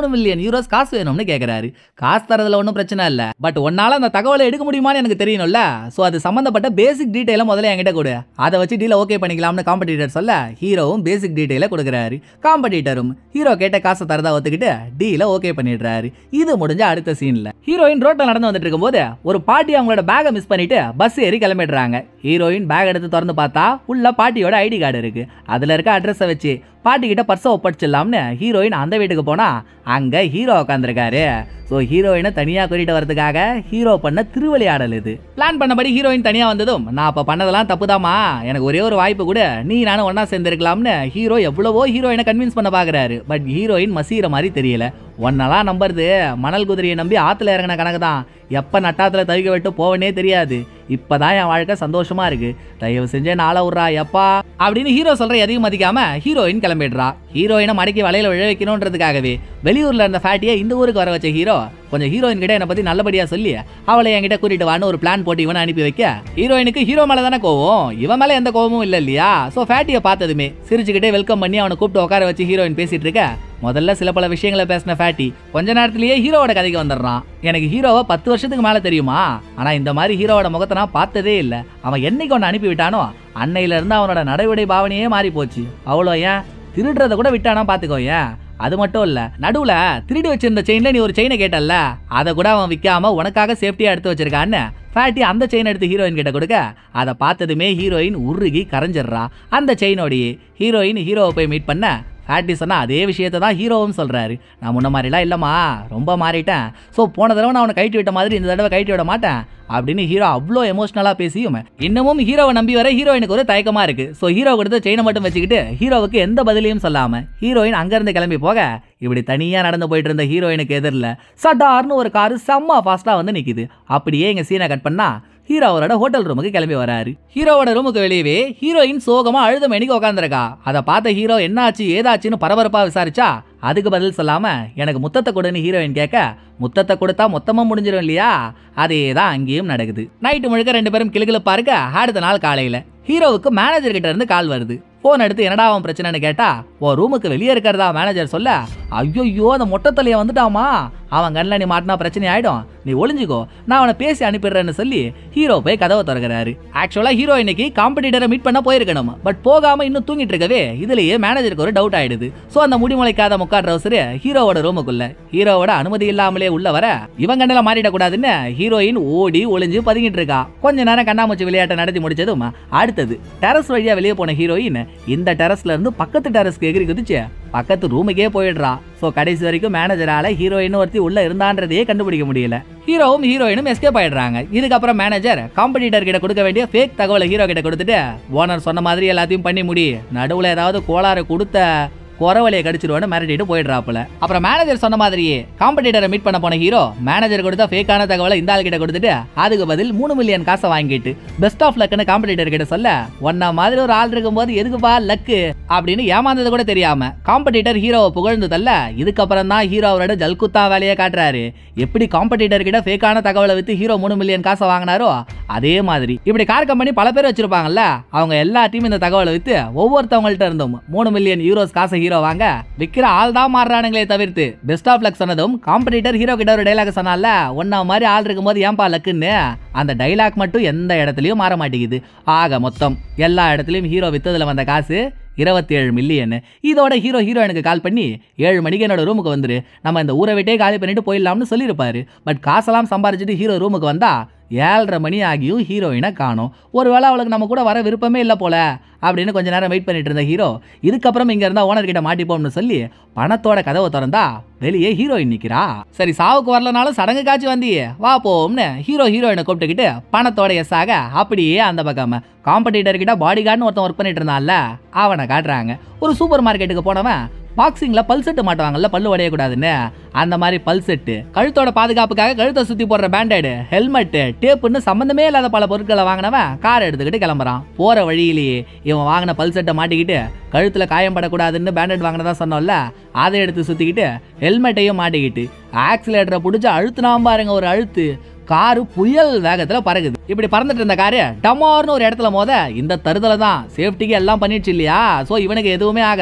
மூணு மில்லியன் யூரோஸ் காசு வேணும்னு கேக்குறாரு. காசு தரதுல ஒன்றும் பிரச்சனை இல்ல, பட் உன்னால அந்த தகவலை எடுக்க முடியுமான்னு எனக்கு தெரியணும்ல. சோ அது சம்பந்தப்பட்ட பேசிக் டீடைல முதல்ல என்கிட்ட கொடு, அதை வச்சு டீல ஓகே பண்ணிக்கலாம்னு காம்படிட்டர் சொல்ல ஹீரோவும் பேசிக் டீடைல கொடுக்குறாரு. காம்படிட்டரும் ஹீரோ கேட்ட காசை தரதா ஒத்துக்கிட்டு டீல ஓகே பண்ணிடுறாரு. இது முடிஞ்ச அடுத்த சீன்ல ஹீரோயின் ரோட்ல நடந்து வந்துட்டு இருக்கும்போது ஒரு பாட்டி அவங்களோட பேக்கை மிஸ் பண்ணிட்டு பஸ் ஏறி கிளம்பிடுறாங்க. ஹீரோயின் பேக் எடுத்து திறந்து பார்த்தா உள்ள பாட்டியோட ஐடி கார்டு இருக்கு. அதுல இருக்க அட்ரஸை வச்சு பாட்டி கிட்ட பர்ஸை ஒப்படைச்சிடலாம்னு ஹீரோயின் அந்த வீட்டுக்கு போனா அங்க ஹீரோ உட்காந்துருக்காரு. ஸோ ஹீரோயினை தனியா கூட்டிட்டு வரதுக்காக ஹீரோ பண்ண திருவிளையாடல் இது. பிளான் பண்ணபடி ஹீரோயின் தனியா வந்ததும் நான் அப்ப பண்ணதெல்லாம் தப்புதாமா, எனக்கு ஒரே ஒரு வாய்ப்பு கூட, நீ நானும் ஒன்னா சேர்ந்திருக்கலாம்னு ஹீரோ எவ்வளவோ ஹீரோயினை கன்வின்ஸ் பண்ண பாக்குறாரு. பட் ஹீரோயின் மசீர மாதிரி தெரியல. ஒன்னெல்லாம் நம்புறது மணல் குதிரையை நம்பி ஆத்துல இறங்கின கணக்கு தான். எப்ப நட்டாத்துல தவிக்க விட்டு போவனே தெரியாது. இப்பதான் என் வாழ்க்கை சந்தோஷமா இருக்கு, தயவு செஞ்சே நாள விட்றா எப்பா அப்படின்னு ஹீரோ சொல்ற எதையும் மதிக்காம ஹீரோயின் கிளம்பிடுறா. ஹீரோயினை மடக்கி வலையில விழ வைக்கணும்ன்றதுக்காகவே வெளியூர்ல இருந்த ஃபேட்டியை இந்த ஊருக்கு வர வச்ச ஹீரோ கொஞ்சம் ஹீரோயின் கிட்ட என்னை பத்தி நல்லபடியா சொல்லி அவளை என்கிட்ட கூட்டிட்டு வான்னு ஒரு பிளான் போட்டு இவனை அனுப்பி வைக்க ஹீரோயினுக்கு ஹீரோ மேல தானே கோவம், இவன் மேல எந்த கோவமும் இல்ல இல்லையா. சோ ஃபேட்டியை பார்த்ததுமே சிரிச்சுக்கிட்டே வெல்கம் பண்ணி அவனை கூப்பிட்டு உட்கார வச்சு ஹீரோயின் பேசிட்டு இருக்க முதல்ல சில பல விஷயங்களை பேசின ஃபேட்டி கொஞ்ச நேரத்திலேயே ஹீரோவோட கதைக்கு வந்துடுறான். எனக்கு ஹீரோவை பத்து வருஷத்துக்கு மேல தெரியுமா, ஆனா இந்த மாதிரி ஹீரோவோட முகத்தை நான் பார்த்ததே இல்லை. அவன் என்னைக்கு ஒன்னு அனுப்பி விட்டானோ அன்னையில இருந்து அவனோட நடைமுறை பாவனையே மாறி போச்சு. அவ்வளோ ஏன் திருடுறத கூட விட்டானா பாத்துக்கோ. ஏன் அது மட்டும் இல்ல, நடுவுல திருடி வச்சிருந்த செயின்ல நீ ஒரு செயினை கேட்டல்ல, அதை கூட அவன் விற்காம உனக்காக சேஃப்டியா எடுத்து வச்சிருக்கான்னு ஃபேட்டி அந்த செயின் எடுத்து ஹீரோயின் கிட்ட கொடுக்க அதை பார்த்ததுமே ஹீரோயின் உருகி கரைஞ்சிடுறா. அந்த செயினோடையே ஹீரோயின் ஹீரோவை போய் மீட் பண்ண ஃபேட்டி சொன்னா அதே விஷயத்தை தான் ஹீரோவும் சொல்றாரு. நான் முன்ன மாதிரிலாம் இல்லம்மா, ரொம்ப மாறிட்டேன். ஸோ போன தடவை நான் அவனை கைட்டு விட்ட மாதிரி இந்த தடவை கைட்டு விட மாட்டேன் அப்படின்னு ஹீரோ அவ்வளோ எமோஷனலா பேசியும் இன்னமும் ஹீரோவை நம்பி வர ஹீரோயினுக்கு ஒரு தயக்கமா இருக்கு. ஸோ ஹீரோ கொடுத்த செயினை மட்டும் வச்சுக்கிட்டு ஹீரோவுக்கு எந்த பதிலையும் சொல்லாம ஹீரோயின் அங்கிருந்து கிளம்பி போக இப்படி தனியா நடந்து போயிட்டு இருந்த ஹீரோயினுக்கு எதிரில் சடார்னு ஒரு காரு செம்ம ஃபாஸ்டா வந்து நிக்குது. அப்படியே எங்க சீனை கட் பண்ணா ஹீரோ அவரோட ஹோட்டல் ரூமுக்கு கிளம்பி வராரு. ஹீரோவோட ரூமுக்கு வெளியவே ஹீரோயின் சோகமா அழுத மேனிக்கு உட்காந்துருக்கா. அதை பார்த்த ஹீரோ என்னாச்சு ஏதாச்சுன்னு பரபரப்பா விசாரிச்சா அதுக்கு பதில் சொல்லாம எனக்கு முத்தத்தை கொடுன்னு ஹீரோயின் கேட்க முத்தத்தை கொடுத்தா மொத்தமா முடிஞ்சிடும் இல்லையா, அதே தான் அங்கேயும் நடக்குது. நைட்டு முழுக்க ரெண்டு பேரும் கிளுகிழப்பா இருக்க அடுத்த நாள் காலையில ஹீரோவுக்கு மேனேஜர் கிட்ட இருந்து கால் வருது. போன் எடுத்து என்னடா அவன் பிரச்சனைன்னு கேட்டா ஓ ரூமுக்கு வெளியே இருக்கிறதா மேனேஜர் சொல்ல ஐயோ அந்த மொட்டை தலையை வந்துட்டாமா, அவன் கண்ணில் நீ மாட்டினா பிரச்சனை ஆயிடும், நீ ஒளிஞ்சுக்கோ, நான் அவனை பேசி அனுப்பிடுறேன்னு சொல்லி ஹீரோ போய் கதவை திறக்கிறாரு. ஆக்சுவலா ஹீரோ இன்னைக்கு காம்படிட்டரை மீட் பண்ண போயிருக்கணும். பட் போகாம இன்னும் தூங்கிட்டு இருக்கவே இதுலயே மேனேஜருக்கு ஒரு டவுட் ஆயிடுது. சோ அந்த முடிமுளைக்காத முக்காட் ரவுசரு ஹீரோவோட ரூமுக்குள்ள ஹீரோவோட அனுமதி இல்லாமலே உள்ள வர இவன் கண்ணில மாறிடக்கூடாதுன்னு ஹீரோயின் ஓடி ஒளிஞ்சு பதுங்கிட்டு இருக்கா. கொஞ்ச நேரம் கண்ணாமூச்சி விளையாட்டை நடத்தி முடிச்சதும் அடுத்தது டெரஸ் வழியா வெளியே போன ஹீரோயின் இந்த டெரஸ்ல இருந்து பக்கத்து டெரஸ்க்கு எகிரி குதிச்சு பக்கத்து ரூமுக்கே போயிடுறா. சோ கடைசி வரைக்கும் மேனேஜரால ஹீரோயின் ஒருத்தி உள்ள இருந்தான்றதையே கண்டுபிடிக்க முடியல. ஹீரோவும் ஹீரோயினும் எஸ்கேப் ஆயிடுறாங்க. இதுக்கப்புறம் மேனேஜர் காம்படிட்டர் கிட்ட கொடுக்க வேண்டிய ஃபேக் தகவலை ஹீரோ கிட்ட கொடுத்துட்டு ஓனர் சொன்ன மாதிரி எல்லாத்தையும் பண்ணி முடி, நடுவுல ஏதாவது கோளாறு கொடுத்த குறவலையை கடிச்சிருவான்னு மிரட்டிட்டு போயிடுறாப்புல. அப்புறம் மேனேஜர் சொன்ன மாதிரியே காம்படிட்டரை மீட் பண்ண போன ஹீரோ மேனேஜர் கொடுத்த ஃபேக்கான தகவலை இந்த ஆள் கிட்ட கொடுத்துட்டு அதுக்கு பதில் மூணு மில்லியன் காசை வாங்கிட்டு பெஸ்ட் ஆஃப் லக்னு காம்படிட்டர் கிட்ட சொல்ல ஒன்ன மாதிரி ஒரு ஆள் இருக்கும்போது எதுக்குப்பா லக்கு அப்படின்னு ஏமாந்தது கூட தெரியாம காம்படிட்டர் ஹீரோவை புகழ்ந்து தள்ள இதுக்கப்புறம் தான் ஹீரோ அவரோட ஜல்குத்தா வேலையை காட்டுறாரு. எப்படி காம்படிட்டர் கிட்ட ஃபேக்கான தகவலை வித்து ஹீரோ மூணு மில்லியன் காசை வாங்கினாரோ அதே மாதிரி இப்படி கார் கம்பெனி பல பேர் வச்சிருப்பாங்கல்ல, அவங்க எல்லாத்தையும் இந்த தகவலை வித்து ஒவ்வொருத்தவங்கள்ட்ட இருந்தும் மூணு மில்லியன் யூரோஸ் காசை ஹீரோ வாங்க விக்கிற ஆள் தான் மாறுறானுங்களே தவிர்த்து பெஸ்ட் ஆஃப் லக் சொன்னதும் காம்படிட்டர் ஹீரோ கிட்ட ஒரு டைலாக் சொன்னால ஒன்ன மாதிரி ஆள் இருக்கும்போது ஏன்பா லக்குன்னு அந்த டைலாக் மட்டும் எந்த இடத்துலயும் மாற மாட்டேங்குது. ஆக மொத்தம் எல்லா இடத்துலயும் ஹீரோ வித்ததுல வந்த காசு இருபத்தி ஏழு மில்லியன். இதோட ஹீரோ ஹீரோயினுக்கு கால் பண்ணி ஏழு மணிக்கு என்னோட ரூமுக்கு வந்துரு, நம்ம இந்த ஊரை விட்டே காலி பண்ணிட்டு போயிடலாம்னு சொல்லியிருப்பாரு. பட் காசெல்லாம் சம்பாரிச்சுட்டு ஹீரோ ரூமுக்கு வந்தா ஏழரை மணி ஆகியும் ஹீரோயினை காணும். ஒருவேளை அவளுக்கு நம்ம கூட வர விருப்பமே இல்லை போல அப்படின்னு கொஞ்ச நேரம் வெயிட் பண்ணிட்டு இருந்த ஹீரோ இதுக்கப்புறம் இங்க இருந்தா ஓனர் கிட்ட மாட்டிப்போம்னு சொல்லி பணத்தோட கதவை திறந்தா வெளியே ஹீரோயின் நிக்கிறா. சரி சாவுக்கு வரலனாலும் சடங்கு காட்சி வந்தியே வா போம்னு ஹீரோ ஹீரோயினை கூப்பிட்டுக்கிட்டு பணத்தோட எஸ் ஆக அப்படியே அந்த பக்கம் காம்படிட்டர் கிட்ட பாடி கார்டுன்னு ஒருத்தன் ஒர்க் பண்ணிட்டு இருந்தான்ல அவனை காட்டுறாங்க. ஒரு சூப்பர் மார்க்கெட்டுக்கு போனவன் பாக்ஸிங்ல பல் செட்டு மாட்டுவாங்கல்ல பல்லு உடையக்கூடாதுன்னு, அந்த மாதிரி பல் செட்டு, கழுத்தோட பாதுகாப்புக்காக கழுத்தை சுத்தி போடுற பேண்டேடு, ஹெல்மெட், டேப்புன்னு சம்பந்தமே இல்லாத பல பொருட்களை வாங்கினவன் காரை எடுத்துக்கிட்டு கிளம்புறான். போற வழியிலேயே இவன் வாங்கின பல் செட்டை மாட்டிக்கிட்டு கழுத்துல காயம் படக்கூடாதுன்னு பேண்டேட் வாங்கினதா சொன்னோம்ல அதை எடுத்து சுத்திக்கிட்டு ஹெல்மெட்டையும் மாட்டிக்கிட்டு ஆக்சிலேட்டரை பிடிச்சி அழுத்துனா பாருங்க ஒரு அழுத்து, காரு புயல் வேகத்துல பறகுது. இப்படி பறந்துட்டு இருந்த காரு டமார்னு ஒரு இடத்துல மோத இந்த தருதல தான் சேஃப்டிக்கு எல்லாம் பண்ணிடுச்சு இல்லையா. சோ இவனுக்கு எதுவுமே ஆகல.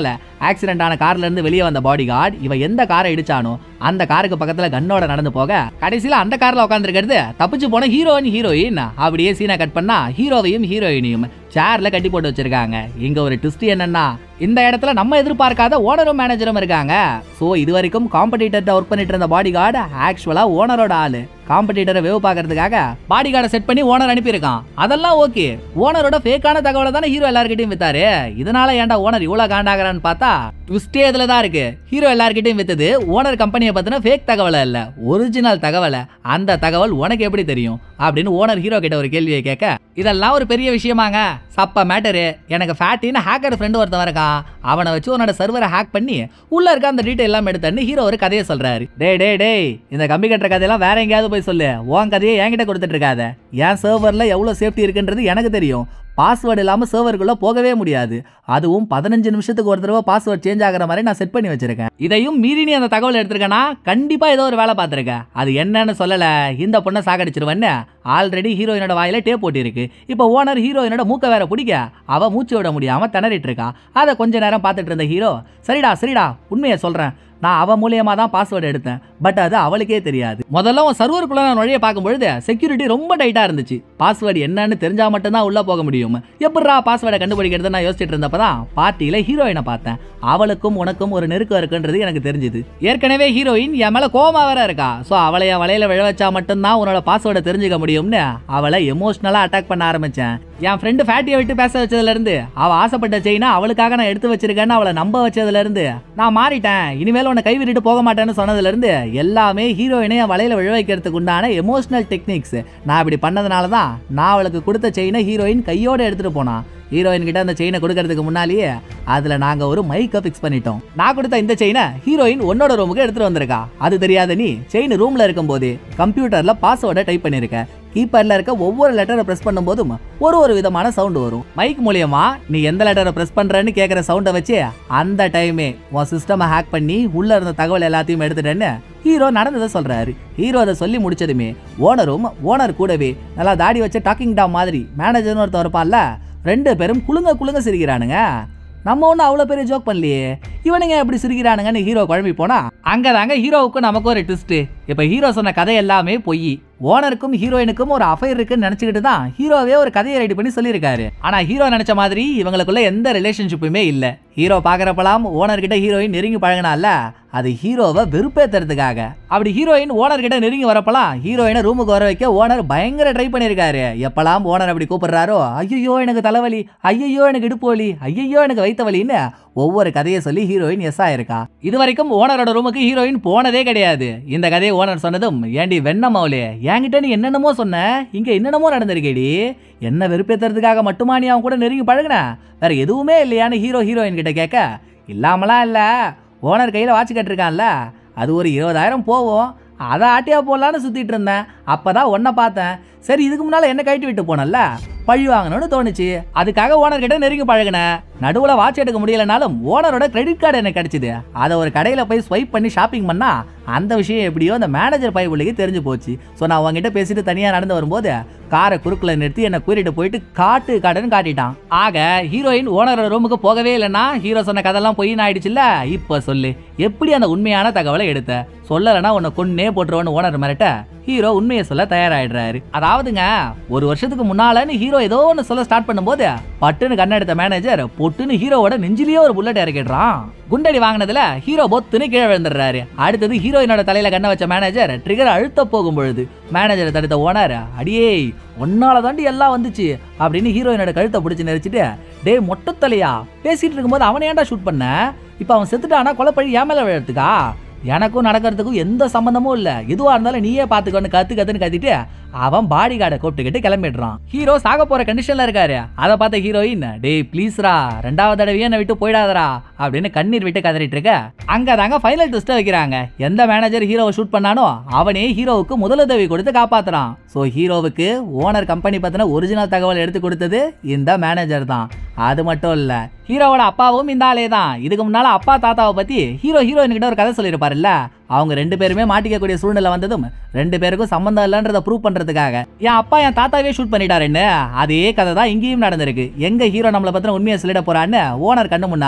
ஆக்சிடென்ட் ஆன கார்ல இருந்து வெளியே வந்த பாடி கார்டு இவ எந்த காரை இடிச்சானோ அந்த காருக்கு பக்கத்துல கன்னோட நடந்து போக கடைசியில அந்த கார்ல உட்காந்துருக்கிறது தப்பிச்சு போன ஹீரோயின் ஹீரோயின் அப்படியே சீனை கட் பண்ணா ஹீரோவையும் ஹீரோயினையும் சேர்ல கட்டி போட்டு வச்சிருக்காங்க. இங்க ஒரு ட்விஸ்ட் என்னன்னா இந்த இடத்துல நம்ம எதிர்பார்க்காத ஓனரும் மேனேஜரும் இருக்காங்க. சோ இது வரைக்கும் காம்படிட்டர்ட்ட ஒர்க் பண்ணிட்டு இருந்த பாடி கார்டு ஆக்சுவலா ஓனரோட ஆளு. காம்படிட்டரை வேவ் பாக்குறதுக்காக பாடி கார்டை செட் பண்ணி ஓனர் அனுப்பியிருக்கான். அதெல்லாம் ஓகே, ஓனரோட ஃபேக்கான தகவலை தானே ஹீரோ எல்லார்கிட்டையும் வித்தாரு. இதனால ஏன்டா ஓனர் இவ்வளவு காண்டாகிறான்னு பார்த்தா ட்விஸ்டே இதுல தான் இருக்கு. ஹீரோ எல்லார்கிட்டையும் வித்தது ஓனர் கம்பெனியை பத்தின ஃபேக் தகவலை இல்ல, ஒரிஜினல் தகவலை. அந்த தகவல் உனக்கு எப்படி தெரியும் அப்படின்னு ஓனர் ஹீரோ கிட்ட ஒரு கேள்வியை கேட்க இதெல்லாம் ஒரு பெரிய விஷயமாங்க, சப்ப மேட்டரு. எனக்கு ஃபேட்டின்னு ஹேக்கர் ஃப்ரெண்டு ஒருத்தன் இருக்கான், அவனை வச்சு உன்னோட சர்வரை ஹேக் பண்ணி உள்ள இருக்க அந்த டீட்டெயில் எல்லாம் எடுத்தன்னு ஹீரோ ஒரு கதையை சொல்றாரு. டே டே டே இந்த கம்பி கட்டுற கதையெல்லாம் வேற எங்கேயாவது போய் சொல்லு, உன் கதையை என்கிட்ட கொடுத்துட்டு இருக்காத. என் சர்வர்ல எவ்வளவு சேஃப்டி இருக்குன்றது எனக்கு தெரியும். பாஸ்வேர்டு இல்லாமல் சர்வருக்குள்ள போகவே முடியாது. அதுவும் பதினஞ்சு நிமிஷத்துக்கு ஒரு தடவை பாஸ்வேர்ட் சேஞ்ச் ஆகிற மாதிரி நான் செட் பண்ணி வச்சிருக்கேன். இதையும் மீறி நீ அந்த தகவல் எடுத்திருக்கேன்னா கண்டிப்பா ஏதோ ஒரு வேலை பார்த்துருக்கேன். அது என்னன்னு சொல்லல, இந்த பொண்ணை சாகடிச்சிருவேன்னு ஆல்ரெடி ஹீரோயினோட வாயில டேப் போட்டிருக்கு. இப்போ ஓனர் ஹீரோயினோட மூக்க வேற பிடிக்க அவ மூச்சு விட முடியாம திணறிட்டு இருக்கா. அதை கொஞ்ச நேரம் பார்த்துட்டு இருந்த ஹீரோ சரிடா சரிடா உண்மையை சொல்றேன், நான் அவ மூலியமா தான் பாஸ்வேர்டு எடுத்தேன், பட் அது அவளுக்கே தெரியாது. முதல்ல உன் சர்வருக்குள்ள நான் நுழைய பார்க்கும்பொழுது செக்யூரிட்டி ரொம்ப டைட்டா இருந்துச்சு. பாஸ்வேர்டு என்னன்னு தெரிஞ்சா மட்டும்தான் உள்ள போக முடியும். எப்படா பாஸ்வேர்டை கண்டுபிடிக்கிறது நான் யோசிச்சுட்டு இருந்தப்பதான் பார்ட்டியில ஹீரோயினை பார்த்தேன். அவளுக்கும் உனக்கும் ஒரு நெருக்கம் இருக்குன்றது எனக்கு தெரிஞ்சுது. ஏற்கனவே ஹீரோயின் என் மேல கோமா வேற இருக்கா. சோ அவளை என் வலையில விழ வச்சா மட்டும்தான் உன்னோட பாஸ்வேர்டை தெரிஞ்சுக்க முடியும்னு அவளை எமோஷனலா அட்டாக் பண்ண ஆரம்பிச்சேன். என் ஃப்ரெண்டு ஃபேட்டியை விட்டு பேச வச்சதுல இருந்து அவ ஆசைப்பட்ட செயினா அவளுக்காக நான் எடுத்து வச்சிருக்கேன்னு அவளை நம்ப வச்சதுல இருந்து நான் மாறிட்டேன், இனிமேல் உன்னை கைவிட்டு போக மாட்டேன்னு சொன்னதுல இருந்து எல்லாமே ஹீரோயினை என் வலையில விழ வைக்கிறதுக்கு உண்டான எமோஷனல் டெக்னிக்ஸ். நான் இப்படி பண்ணதுனாலதான் நான் அவளுக்கு கொடுத்த செயினை ஹீரோயின் கையோட எடுத்துட்டு போனா. ஹீரோயின் கிட்ட அந்த செயினை கொடுக்கறதுக்கு முன்னாலேயே அதுல நாங்க ஒரு மைக்கை பிக்ஸ் பண்ணிட்டோம். நான் கொடுத்த இந்த செயினை ஹீரோயின் உன்னோட ரூமுக்கு எடுத்துட்டு வந்திருக்கா. அது தெரியாத நீ செயின் ரூம்ல இருக்கும் போது கம்ப்யூட்டர்ல பாஸ்வேர்டை டைப் பண்ணிருக்க. கீப்பர்ல இருக்க ஒவ்வொரு லெட்டரை பிரஸ் பண்ணும் போதும் ஒரு ஒரு விதமான சவுண்ட் வரும். மைக் மூலியமா நீ எந்த லெட்டரை பிரஸ் பண்றன்னு கேக்குற சவுண்டை வச்சு அந்த டைமே உன் சிஸ்டமை ஹேக் பண்ணி உள்ள இருந்த தகவல் எல்லாத்தையும் எடுத்துட்டேன்னு ஹீரோ நடந்ததை சொல்றாரு. ஹீரோ அதை சொல்லி முடிச்சதுமே ஓனரும் ஓனர் கூடவே நல்லா தாடி வச்ச டாக்கிங் டாம் மாதிரி மேனேஜர்னு ஒருத்தர் இருப்பான்ல, ரெண்டு பேரும் குலுங்க குலுங்க சிரிக்கிறானுங்க. நம்ம ஒன்றும் அவ்வளோ பெரிய ஜோக் பண்ணலையே, இவனுங்க எப்படி சிரிக்கிறானுங்கன்னு ஹீரோ குழம்பி போனா அங்கதாங்க ஹீரோவுக்கும் நமக்கும் ஒரு ட்விஸ்ட். இப்ப ஹீரோ சொன்ன கதை எல்லாமே பொய். ஓனருக்கும் ஹீரோயினுக்கும் ஒரு அஃபைர் இருக்குன்னு நினைச்சுக்கிட்டு தான் ஹீரோவே ஒரு கதையை ரெடி பண்ணி சொல்லியிருக்காரு. ஆனா ஹீரோ நினைச்ச மாதிரி இவங்களுக்குள்ள எந்த ரிலேஷன்ஷிப்புமே இல்ல. ஹீரோ பாக்குறப்பலாம் ஓனர் கிட்ட ஹீரோயின் நெருங்கி பழகினால அது ஹீரோவை வெறுப்பேத்துறதுக்காக. அப்படி ஹீரோயின் ஓனர் கிட்ட நெருங்கி வரப்பலாம் ஹீரோயினை ரூமுக்கு வர வைக்க ஓனர் பயங்கர ட்ரை பண்ணிருக்காரு. எப்பலாம் ஓனர் அப்படி கூப்பிடுறாரோ ஐயோ எனக்கு தலைவலி, ஐயோ எனக்கு இடுப்பு வலி, ஐயோ எனக்கு வைத்த வலின்னு ஒவ்வொரு கதையை சொல்லி ஹீரோயின் எஸ் ஆயிருக்கா. இது வரைக்கும் ஓனரோட ரூமுக்கு ஹீரோயின் போனதே கிடையாது. இந்த கதையை ஓனர் சொன்னதும் ஏண்டி வெண்ணமாவலே என்கிட்ட நீ என்னென்னமோ சொன்ன, இங்க என்னென்னமோ நடந்திருக்கேடி, என்ன வெறுப்பேத்துறதுக்காக மட்டுமா நீ அவன் கூட நெருங்கி பழகுன, வேற எதுவுமே இல்லையான்னு ஹீரோ ஹீரோயின் கிட்ட கேட்க இல்லாமலாம் இல்ல, ஓனர் கையில வாட்ச் கட்டிருக்கான்ல அது ஒரு இருபதாயிரம் போவோம், அதை ஆட்டியா போடலான்னு சுத்திட்டு இருந்தேன். அப்பதான் உன்னை பார்த்தேன், சரி இதுக்கு முன்னால என்ன கழட்டி விட்டு போனல பழி வாங்கணும்னு தோணுச்சு, அதுக்காக ஓனர் கிட்ட நெருங்கி பழகினேன். நடுவுல வாட்ச் எடுக்க முடியலனாலும் ஓனரோட கிரெடிட் கார்டு எனக்கு கிடைச்சது, அதை ஒரு கடையில போய் ஸ்வைப் பண்ணி ஷாப்பிங் பண்ணா அந்த விஷயம் எப்படியோ அந்த மேனேஜர் பையனுக்கு தெரிஞ்சு போச்சு. ஸோ நான் அவங்ககிட்ட பேசிட்டு தனியா நடந்து வரும்போது காரை குறுக்குல நிறுத்தி என்னை கூட்டிட்டு போயிட்டு காட்டு காட்டுன்னு காட்டிட்டான். ஆக ஹீரோயின் ஓனரோட ரூமுக்கு போகவே இல்லைன்னா ஹீரோ சொன்ன கதெல்லாம் பொய்ன்னு ஆயிடுச்சுல்ல. இப்ப சொல்லு எப்படி அந்த உண்மையான தகவலை எடுத்த, சொல்லலைன்னா உன்னை கொன்னே போட்டுருவோன்னு ஓனர் மிரட்ட ஹீரோ உண்மையை சொல்ல தயாராயிடுறாரு. அதாவதுங்க ஒரு வருஷத்துக்கு முன்னாலன்னு ஹீரோ ஏதோ ஒன்று சொல்ல ஸ்டார்ட் பண்ணும்போது பட்டுன்னு கண்ணெடுத்த மேனேஜர் பொட்டுன்னு ஹீரோவோட நெஞ்சிலேயே ஒரு புல்லட் இறக்கிடுறான். குண்டடி வாங்கினதுல ஹீரோ பொத்துன்னு கீழே விழுந்துடுறாரு. அடுத்தது ஹீரோயினோட தலையில கண்ண வச்ச மேனேஜர் ட்ரிகர் அழுத்த போகும் பொழுது மேனேஜரை தடுத்த ஓனர் அடியே ஒன்னால தாண்டி எல்லாம் வந்துச்சு அப்படின்னு ஹீரோயினோட கழுத்தை பிடிச்சு நெரிச்சிட்டு டே மொட்டை தலையா பேசிட்டு இருக்கும்போது அவனை ஏன்டா ஷூட் பண்ண, இப்ப அவன் செத்துட்டானா கொலைப்பழி ஏன் மேல விழுறதுக்கா, எனக்கும் நடக்கிறதுக்கும் எந்த சம்பந்தமும் இல்ல, எதுவா இருந்தாலும் நீயே பாத்துக்கோன்னு கத்து கத்துன்னு கத்திட்டு அவன் பாடி கார்டை கூப்பிட்டுக்கிட்டு கிளம்பிடுறான். ஹீரோ சாக போற கண்டிஷன்ல இருக்காரு. அதை பார்த்த ஹீரோயின் டே பிளீஸ்ரா ரெண்டாவது தடவையே என்ன விட்டு போயிடாதரா அப்படின்னு கண்ணீர் விட்டு கதறிட்டு இருக்க அங்கதாங்க ஃபைனல் ட்விஸ்ட் வைக்கிறாங்க. எந்த மேனேஜர் ஹீரோவை ஷூட் பண்ணானோ அவனே ஹீரோவுக்கு முதலுதவி கொடுத்து காப்பாத்துறான். சோ ஹீரோவுக்கு ஓனர் கம்பெனி பத்தின ஒரிஜினல் தகவல் எடுத்து கொடுத்தது இந்த மேனேஜர் தான். அது மட்டும் இல்ல ஹீரோவோட அப்பாவும் இந்த ஆளே தான். இதுக்கு முன்னால அப்பா தாத்தாவை பத்தி ஹீரோ ஹீரோயின் கிட்ட ஒரு கதை சொல்லியிருப்பாருல்ல, அவங்க ரெண்டு பேருமே மாட்டிக்கக்கூடிய சூழ்நிலை வந்ததும் ரெண்டு பேருக்கும் சம்பந்தம் இல்லைன்றத ப்ரூவ் பண்றதுக்காக என் அப்பா என் தாத்தாவே ஷூட் பண்ணிட்டாருன்னு அதே கதை தான் இங்கேயும் நடந்திருக்கு. எங்க ஹீரோ நம்மளை பத்தின உண்மையை சொல்லிட போறான்னு ஓனர் கண்ணு முன்னால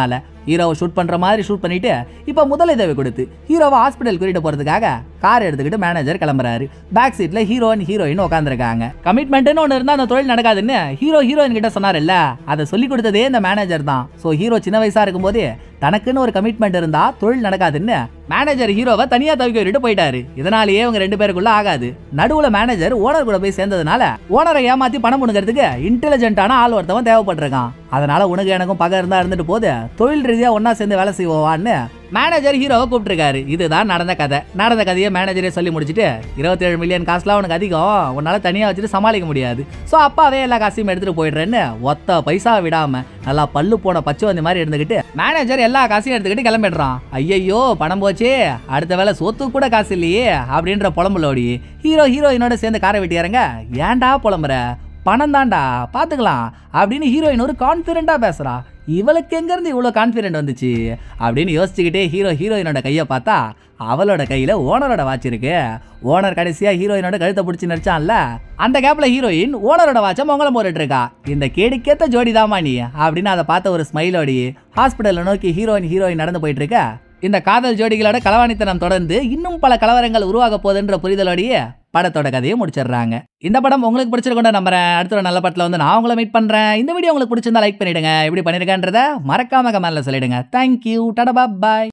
ஹீரோவை ஷூட் பண்ற மாதிரி ஷூட் பண்ணிட்டு இப்ப முதலுதவி கொடுத்து ஹீரோவை ஹாஸ்பிட்டல் கூட்டிட்டு போறதுக்காக கார் எடுத்துக்கிட்டு மேனேஜர் கிளம்புறாரு. பேக் சீட்ல ஹீரோ அண்ட் ஹீரோயின் உட்காந்துருக்காங்க. கமிட்மெண்ட்னு ஒன்னு இருந்தா அந்த தொழில் நடக்காதுன்னு ஹீரோ ஹீரோயின் கிட்ட சொன்னார்ல, அதை சொல்லி கொடுத்ததே இந்த மேனேஜர் தான். சோ ஹீரோ சின்ன வயசா இருக்கும் போதே தனக்குன்னு ஒரு கமிட்மெண்ட் இருந்தா தொழில் நடக்காதுன்னு மேனேஜர் ஹீரோவை தனியா தவிக்க விட்டு போயிட்டாரு. இதனாலேயே இவங்க ரெண்டு பேருக்குள்ள ஆகாது. நடுவுல மேனேஜர் ஓனர் கூட போய் சேர்ந்ததுனால ஓனரை ஏமாத்தி பணம் முணுக்கிறதுக்கு இன்டெலிஜென்ட்டான ஆள் ஒருத்தவன் தேவைப்பட்டிருக்கான். அதனால உனக்கு எனக்கும் பகை இருந்தா இருந்துட்டு போது தொழில் ரீதியா ஒன்னா சேர்ந்து வேலை செய்வோவான்னு மேனேஜர் ஹீரோவை கூப்பிட்டுருக்காரு. இதுதான் நடந்த கதை. நடந்த கதையை மேனேஜரே சொல்லி முடிச்சுட்டு இருபத்தி ஏழு மில்லியன் காசுலாம் உனக்கு அதிகம், உன்னால தனியா வச்சுட்டு சமாளிக்க முடியாது, சோ அப்பாவே எல்லா காசையும் எடுத்துட்டு போயிடுறேன்னு ஒத்த பைசா விடாம நல்லா பல்லு போன பச்சை வந்த மாதிரி இருந்துகிட்டு மேனேஜர் எல்லா காசையும் எடுத்துக்கிட்டு கிளம்பிடுறான். ஐயோ பணம் போச்சே, அடுத்த வேலை சொத்து கூட காசு இல்லையே அப்படின்ற புலம்புலோடி ஹீரோ ஹீரோயினோட சேர்ந்து காரை வெட்டி இறங்க. ஏன்டா புலம்புற, பணம் தான்டா பாத்துக்கலாம் அப்படின்னு ஹீரோயின் ஒரு கான்பிடண்டா பேசுறா. இவளுக்கு எங்க இருந்து இவ்வளவு கான்பிடென்ட் வந்துச்சு அப்படின்னு யோசிச்சுக்கிட்டே ஹீரோ ஹீரோயினோட கையை பார்த்தா அவளோட கையில ஓனரோட வாட்ச் இருக்கு. ஓனர் கடைசியா ஹீரோயினோட கழுத்தை பிடிச்சி நடிச்சான்ல, அந்த கேப்ல ஹீரோயின் ஓனரோட வாட்சை மொங்கலம் போட்டுட்டு இருக்கா. இந்த கேடிக்கேத்த ஜோடிதாமா நீ அப்படின்னு அதை பார்த்த ஒரு ஸ்மைலோடி ஹாஸ்பிட்டலை நோக்கி ஹீரோயின் ஹீரோயின் நடந்து போயிட்டு இருக்க. இந்த காதல் ஜோடிகளோட களவாணித்தனம் தொடர்ந்து இன்னும் பல கலவரங்கள் உருவாக போகுதுன்ற புரிதலோடையே படத்தோட கதையை முடிச்சிடுறாங்க. இந்த படம் உங்களுக்கு பிடிச்சிருக்கோண்ட நம்புறேன். அடுத்த ஒரு நல்ல படத்துல வந்து நான் உங்களை மீட் பண்றேன். இந்த வீடியோ உங்களுக்கு பிடிச்சிருந்தா லைக் பண்ணிடுங்க. எப்படி பண்ணிருக்கேன்றத மறக்காம கமெண்ட்ல சொல்லிடுங்க. தேங்க்யூ, டாடா, பாய்.